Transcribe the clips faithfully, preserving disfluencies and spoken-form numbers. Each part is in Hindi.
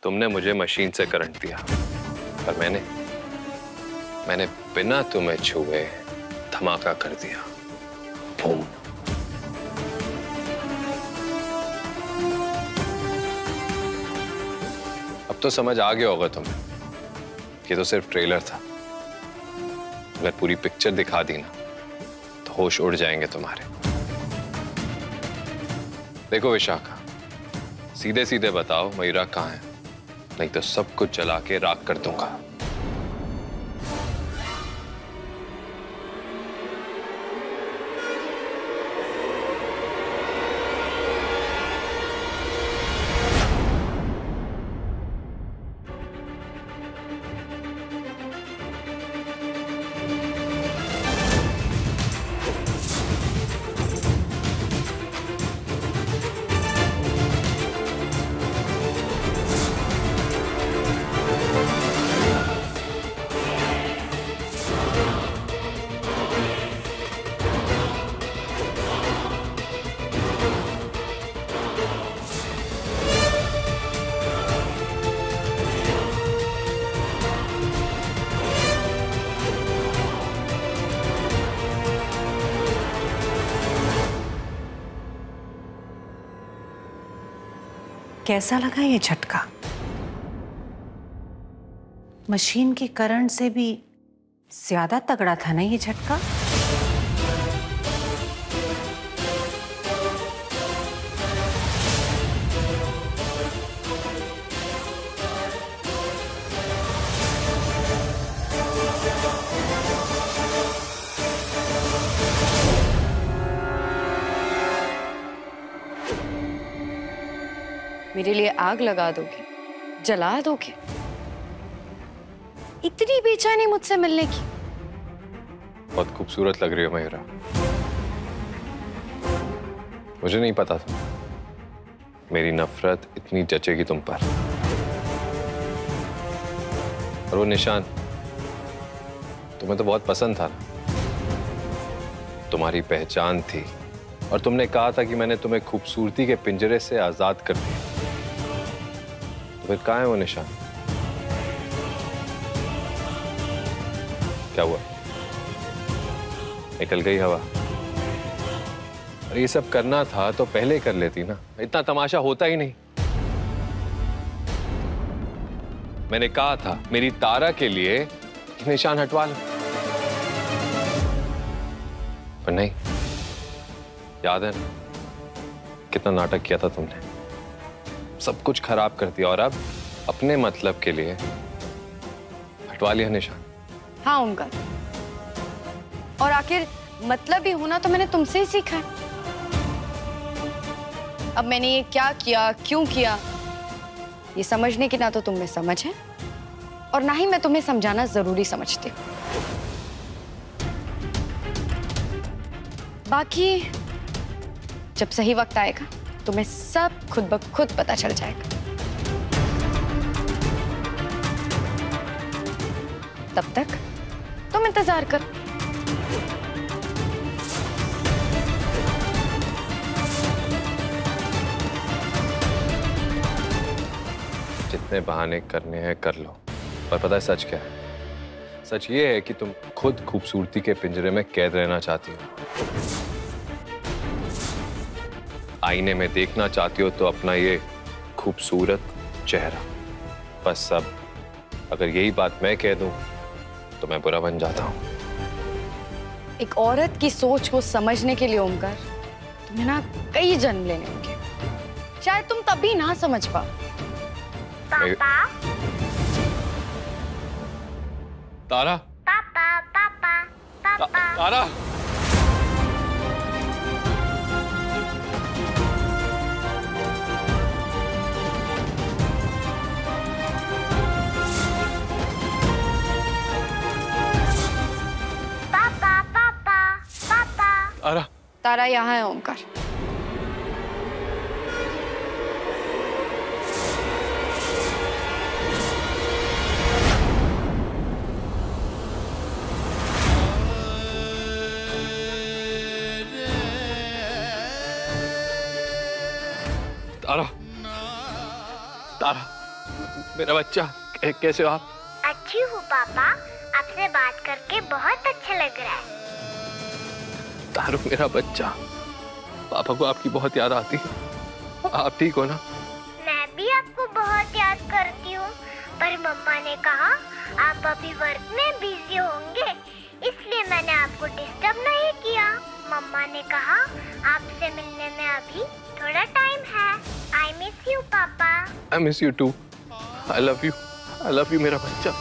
तुमने मुझे मशीन से करंट दिया, पर मैंने मैंने बिना तुम्हें छुए धमाका कर दिया। बूम। अब तो समझ आ गया होगा तुम्हें, ये तो सिर्फ ट्रेलर था। अगर पूरी पिक्चर दिखा दी ना तो होश उड़ जाएंगे तुम्हारे। देखो विशाखा, सीधे सीधे बताओ मयूरा कहाँ है, नहीं तो सब कुछ जला के राख कर दूंगा। कैसा लगा ये झटका? मशीन के करंट से भी ज्यादा तगड़ा था ना ये झटका? मेरे लिए आग लगा दोगे, जला दोगे? इतनी बेचैनी मुझसे मिलने की? बहुत खूबसूरत लग रही हो मयूरा। मुझे नहीं पता था मेरी नफरत इतनी जचेगी तुम पर। और वो निशान तुम्हें तो बहुत पसंद था ना, तुम्हारी पहचान थी, और तुमने कहा था कि मैंने तुम्हें खूबसूरती के पिंजरे से आजाद कर दिया। फिर कहाँ है वो निशान? क्या हुआ? निकल गई हवा? और ये सब करना था तो पहले कर लेती ना, इतना तमाशा होता ही नहीं। मैंने कहा था मेरी तारा के लिए निशान हटवा लो, पर नहीं। याद है ना कितना नाटक किया था तुमने? सब कुछ खराब कर दिया और अब अपने मतलब के लिए हटवा लिया निशान। हाँ ओमकार, और आखिर मतलब ही होना तो मैंने तुमसे ही सीखा है। अब मैंने ये क्या किया, क्यों किया, ये समझने की ना तो तुम में समझ है और ना ही मैं तुम्हें समझाना जरूरी समझती हूँ। बाकी जब सही वक्त आएगा तुम्हें सब खुद ब खुद पता चल जाएगा। तब तक तुम इंतजार कर। जितने बहाने करने हैं कर लो, पर पता है सच क्या है? सच ये है कि तुम खुद खूबसूरती के पिंजरे में कैद रहना चाहती हो। आईने में देखना चाहती हो तो अपना ये खूबसूरत चेहरा। बस अब अगर यही बात मैं कह दूं तो मैं बुरा बन जाता हूं। एक औरत की सोच को समझने के लिए ओमकार तुम्हें ना कई जन्म लेने होंगे, शायद तुम तभी ना समझ पाओ। पापा तारा, पापा पापा पापा तारा, तारा, तारा यहाँ है ओमकार। तारा, तारा, मेरा बच्चा, कैसे हो आप? अच्छी हूँ पापा, आपसे बात करके बहुत अच्छा लग रहा है। तारू मेरा बच्चा, पापा को आपकी बहुत याद आती है। आप ठीक हो ना? मैं भी आपको बहुत याद करती हूँ, पर मम्मा ने कहा आप अभी वर्क में बिजी होंगे, इसलिए मैंने आपको डिस्टर्ब नहीं किया। मम्मा ने कहा आपसे मिलने में अभी थोड़ा टाइम है। आई miss you papa. I miss you too. I love you, I love you मेरा बच्चा,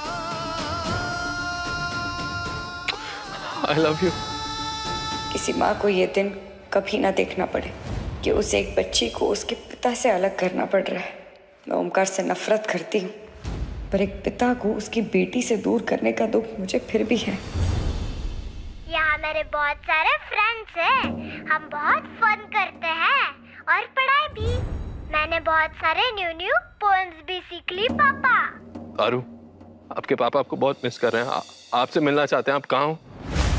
आई लव यू। किसी माँ को ये दिन कभी ना देखना पड़े कि उसे एक बच्ची को उसके पिता से अलग करना पड़ रहा है। मैं ओमकार से नफरत करती हूँ, पर एक पिता को उसकी बेटी से दूर करने का दुख मुझे फिर भी है। यहाँ मेरे बहुत सारे फ्रेंड्स हैं, हम बहुत फन करते हैं और पढ़ाई भी। मैंने बहुत सारे न्यू न्यू पोएम्स भी सीख ली पापा। तारू, आपके पापा आपको बहुत मिस कर रहे हैं, आ, आपसे मिलना चाहते हैं। आप कहाँ हो?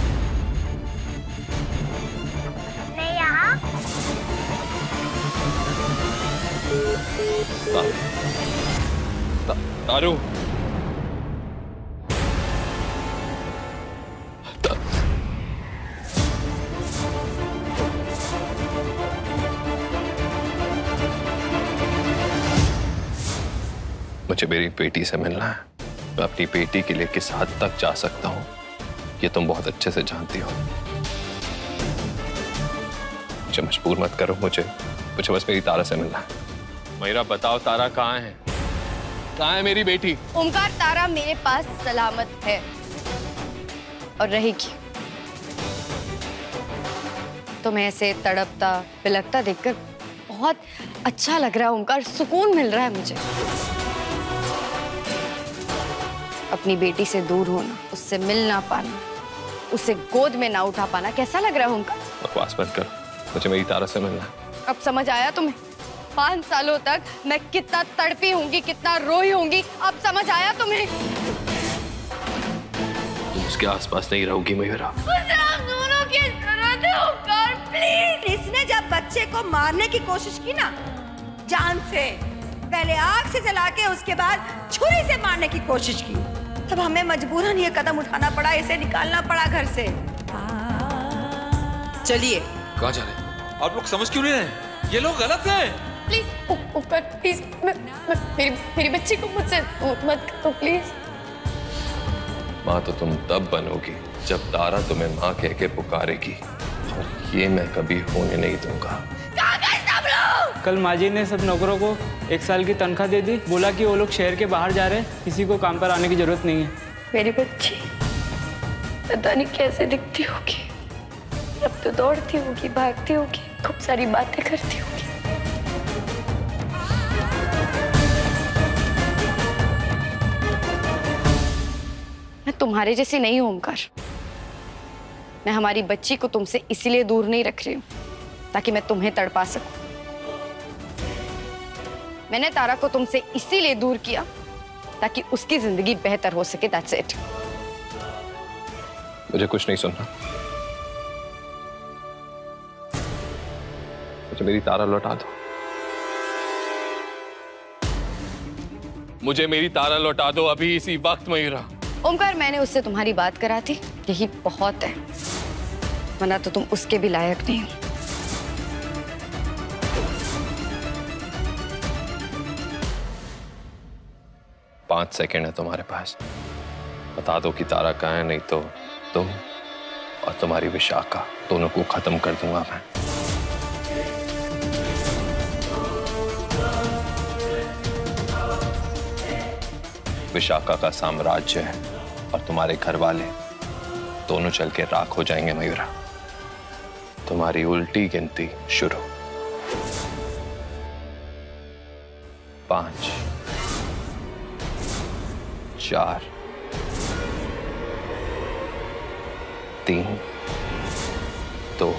मैं यहाँ। तारू, ता, तारू, ता, मुझे मेरी बेटी से मिलना है। मैं अपनी बेटी के लिए किस हद तक जा सकता हूँ ये तुम बहुत अच्छे से जानती हो। मुझे मजबूर मत करो, मुझे मुझे बस मेरी तारा से मिलना है। मयूरा बताओ, तारा कहाँ है? कहाँ है मेरी बेटी? ओमकार, तारा मेरे पास सलामत है और रहेगी। तुम्हें ऐसे तड़पता बिलखता देखकर बहुत अच्छा लग रहा है ओमकार, सुकून मिल रहा है मुझे। अपनी बेटी से दूर होना, उससे मिल ना पाना, उसे गोद में ना उठा पाना कैसा लग रहा है ओमकार? बकवास मत करो, मुझे मेरी तारा से मिलना है। अब समझ आया तुम्हें? पांच सालों तक मैं कितना तड़पी होंगी, कितना रोई होंगी, अब समझ आया तुम्हें? तुम उसके आसपास नहीं रहोगी मयूरा। आप दोनों की जरूरत है ओमकार, प्लीज। इसने जब बच्चे को मारने की कोशिश की ना, जान से, पहले आग से जला के उसके बाद छुरी से मारने की कोशिश की, तब हमें मजबूरन ये कदम उठाना पड़ा, इसे निकालना पड़ा घर से। चलिए। कहाँ जा रहे हैं? आप लोग समझ क्यों नहीं रहे? ये लोग गलत हैं। प्लीज ओमकार, प्लीज, मैं, मैं, मेरी मेरी बच्ची को मुझसे दूर मत करो प्लीज। माँ तो तुम तब बनोगी जब तारा तुम्हें माँ कह के पुकारेगी, और ये मैं कभी होने नहीं दूंगा। कल माजी ने सब नौकरों को एक साल की तनख्वाह दे दी, बोला कि वो लोग शहर के बाहर जा रहे हैं, किसी को काम पर आने की जरूरत नहीं है। मेरी बच्ची पता नहीं कैसे दिखती होगी, अब तो दौड़ती होगी, भागती होगी, खूब सारी बातें करती होगी। मैं तुम्हारे जैसी नहीं हूं ओमकार। मैं हमारी बच्ची को तुमसे इसीलिए दूर नहीं रख रही हूं ताकि मैं तुम्हें तड़पा सकूं। मैंने तारा को तुमसे इसीलिए दूर किया ताकि उसकी जिंदगी बेहतर हो सके। That's it. मुझे कुछ नहीं सुनना, मुझे मेरी तारा लौटा दो। मुझे मेरी तारा लौटा दो अभी, इसी वक्त मयूरा। ओमकार, मैंने उससे तुम्हारी बात करा थी, यही बहुत है, वरना तो तुम उसके भी लायक नहीं हो। पांच सेकेंड है तुम्हारे पास, बता दो कि तारा कहाँ है, नहीं तो तुम और तुम्हारी विशाखा दोनों को खत्म कर दूंगा मैं। विशाखा का साम्राज्य है और तुम्हारे घर वाले दोनों चल के राख हो जाएंगे मयूरा। तुम्हारी उल्टी गिनती शुरू। पांच, चार, तीन, दो,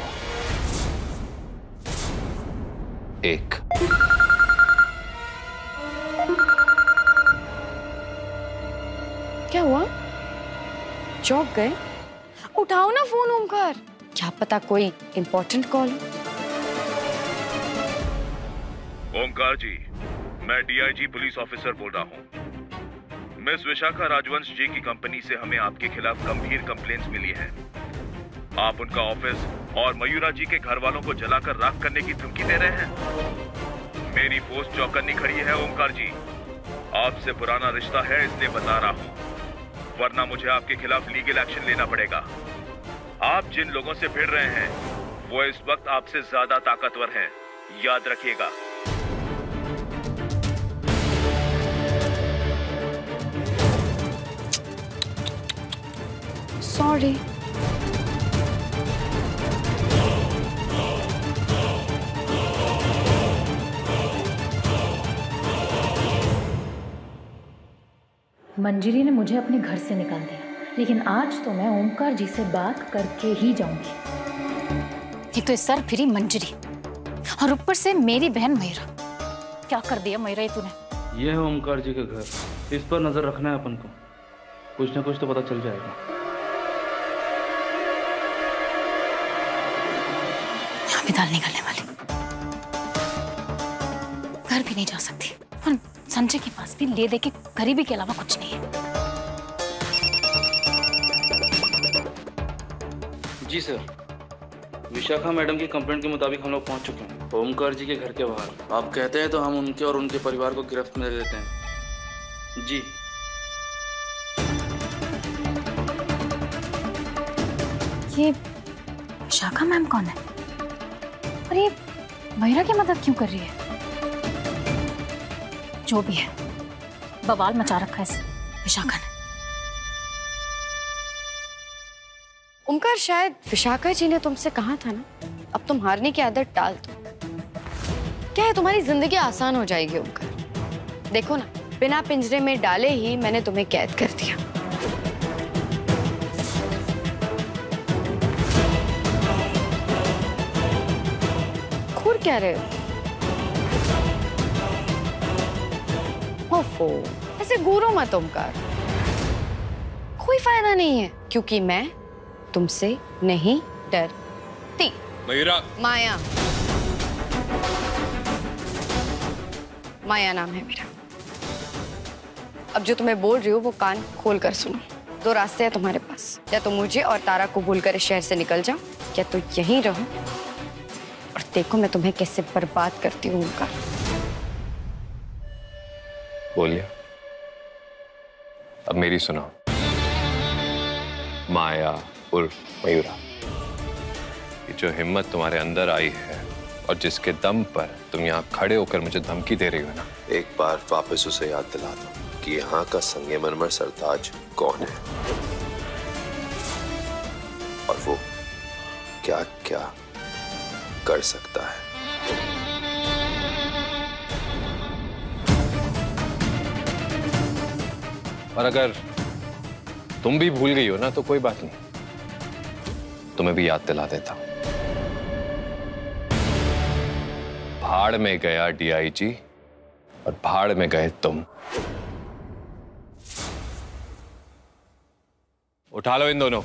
एक। क्या हुआ? चौंक गए? उठाओ ना फोन ओमकार, क्या पता कोई इंपॉर्टेंट कॉल हो। ओमकार जी, मैं डीआईजी पुलिस ऑफिसर बोल रहा हूँ। मिस विशाखा राजवंश जी की कंपनी से हमें आपके खिलाफ गंभीर कंप्लेंट्स मिली हैं। आप उनका ऑफिस और मयूरा जी के घर वालों को जलाकर राख करने की धमकी दे रहे हैं। मेरी फोर्स चौकन्नी खड़ी है ओमकार जी। आपसे पुराना रिश्ता है इसलिए बता रहा हूँ, वरना मुझे आपके खिलाफ लीगल एक्शन लेना पड़ेगा। आप जिन लोगों से भिड़ रहे हैं वो इस वक्त आपसे ज्यादा ताकतवर हैं, याद रखिएगा। सॉरी। मंजरी ने मुझे अपने घर से निकाल दिया, लेकिन आज तो मैं ओमकार जी से बात करके ही जाऊंगी। एक तो इस सर फिरी मंजरी और ऊपर से मेरी बहन मयूरा। क्या कर दिया मयूरा ये तूने? ये है ओमकार जी के घर, इस पर नजर रखना है अपन को। कुछ ना कुछ तो पता चल जाएगा। यहाँ भी दाल निकलने वाली। घर भी नहीं जा सकती और संजय के पास भी ले दे के गरीबी के अलावा कुछ नहीं है। जी सर, विशाखा मैडम की कंप्लेंट के मुताबिक हम लोग पहुंच चुके हैं ओमकार जी के घर के बाहर। आप कहते हैं तो हम उनके और उनके परिवार को गिरफ्त में ले लेते हैं। जी। ये विशाखा मैम कौन है और ये मयूरा की मदद क्यों कर रही है? जो भी है, बवाल मचा रखा है इस विशाखा ने। ओमकार, शायद विशाखा जी ने तुमसे कहा था ना, अब तुम हारने की आदत टाल दो। क्या है, तुम्हारी जिंदगी आसान हो जाएगी ओमकार। देखो ना, बिना पिंजरे में डाले ही मैंने तुम्हें कैद कर दिया। घूर क्या रहे हो? ओफो, ऐसे घूरो मत ओमकार, कोई फायदा नहीं है, क्योंकि मैं तुमसे नहीं डरती। मयूरा। माया, माया नाम है मेरा। अब जो तुम्हें बोल रही हो वो कान खोल कर सुनो। दो रास्ते हैं तुम्हारे पास, या तो मुझे और तारा को भूलकर इस शहर से निकल जाओ, या तो यहीं रहो और देखो मैं तुम्हें कैसे बर्बाद करती हूँ उनका। बोलिए, अब मेरी सुनो। माया उर्फ मयूरा, ये जो हिम्मत तुम्हारे अंदर आई है और जिसके दम पर तुम यहाँ खड़े होकर मुझे धमकी दे रही हो ना, एक बार वापस उसे याद दिला दो कि यहाँ का संगमरमर सरताज कौन है और वो क्या क्या कर सकता है। और अगर तुम भी भूल गई हो ना तो कोई बात नहीं, तुम्हें भी याद दिला देता हूं। भाड़ में गया डीआईजी और भाड़ में गए तुम। उठा लो इन दोनों।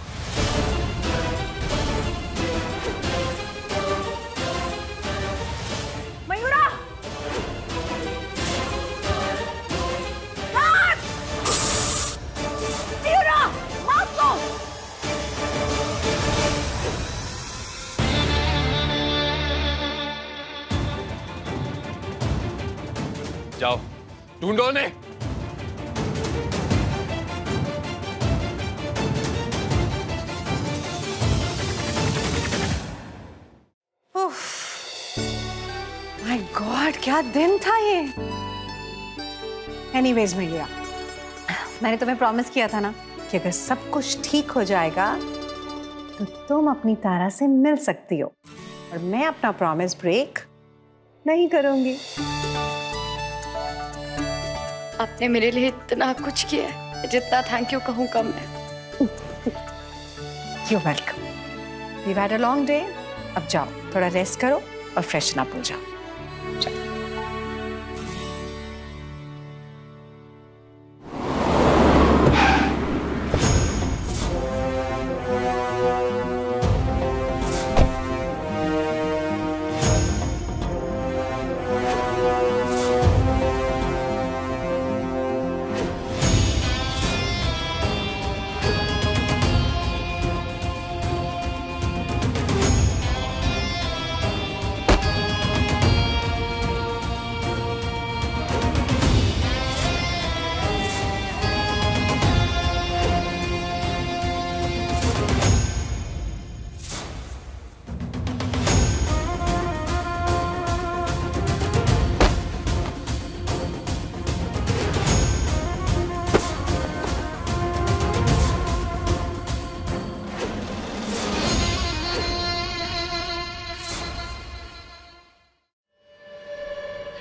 मयूरा! मार! मयूरा! मार दो! जाओ, ढूंढो उन्हें। माय गॉड, क्या दिन था ये। एनीवेज मयूरा, मैंने तुम्हें प्रॉमिस किया था ना कि अगर सब कुछ ठीक हो जाएगा तो तुम अपनी तारा से मिल सकती हो, और मैं अपना प्रॉमिस ब्रेक नहीं करूंगी। आपने मेरे लिए इतना कुछ किया है, जितना थैंक यू कहूँ कम है। You welcome. We had a long day. अब जाओ, थोड़ा रेस्ट करो और फ्रेशन अप हो जाओ। जाओ।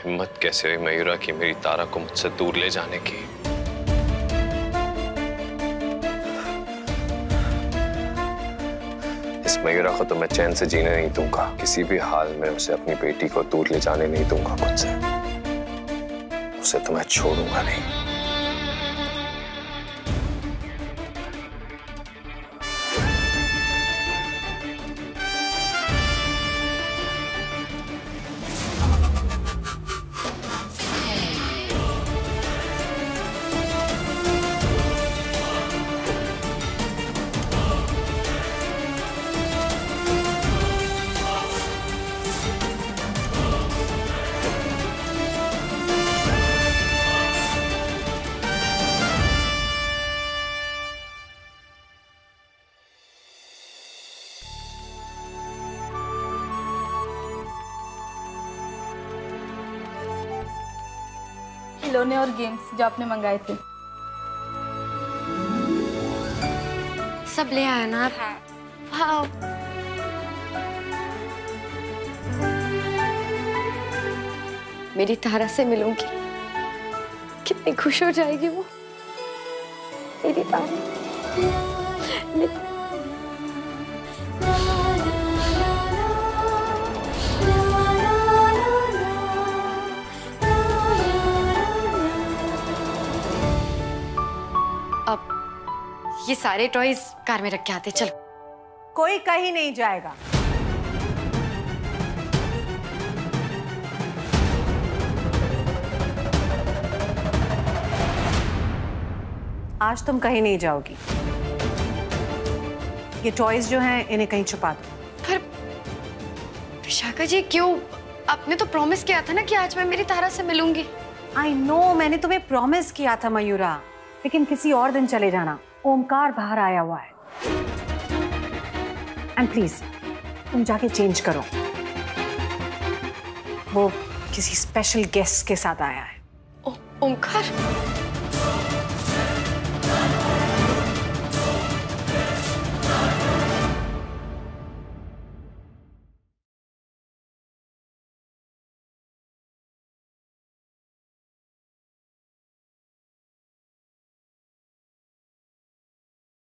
हिम्मत कैसे हुई मयूरा की मेरी तारा को मुझसे दूर ले जाने की? इस मयूरा को तो मैं चैन से जीने नहीं दूंगा। किसी भी हाल में उसे अपनी बेटी को दूर ले जाने नहीं दूंगा मुझसे। उसे तो मैं छोड़ूंगा नहीं। खिलौने और गेम्स जो आपने मंगाए थे सब ले आया ना? हाँ। मेरी तारा से मिलूंगी, कितनी खुश हो जाएगी वो। मेरी तारा मेरी... ये सारे टॉयज कार में रख के आते। चलो। कोई कहीं नहीं जाएगा। आज तुम कहीं नहीं जाओगी। ये टॉयज जो हैं इन्हें कहीं छुपा दो। पर विशाखा जी क्यों? आपने तो प्रॉमिस किया था ना कि आज मैं मेरी तारा से मिलूंगी। आई नो, मैंने तुम्हें प्रॉमिस किया था मयूरा, लेकिन किसी और दिन चले जाना। ओमकार बाहर आया हुआ है। एंड प्लीज तुम जाके चेंज करो। वो किसी स्पेशल गेस्ट के साथ आया है। ओ, ओमकार?